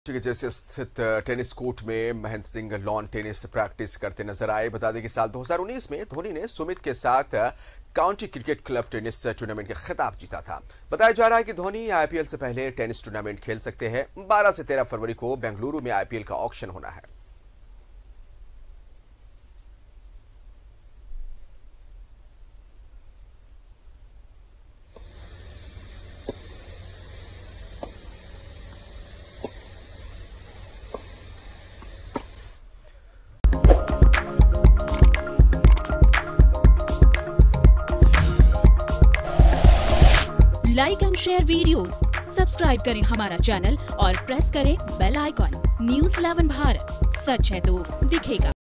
जैसे स्थित tennis court में Mahendra Singh lawn tennis practice करते नजर आए। बता दें कि साल 2019 में धोनी ने सुमित के साथ county cricket club tennis tournament का खिताब जीता था। बताया जा रहा है कि धोनी आईपीएल से पहले टेनिस टूर्नामेंट खेल सकते हैं। 12 से 13 फरवरी को बेंगलुरु में आईपीएल का ऑक्शन होना है। Like and share videos, subscribe करें हमारा चैनल और प्रेस करें बेल आइकॉन। न्यूज़ 11 भारत, सच है तो दिखेगा।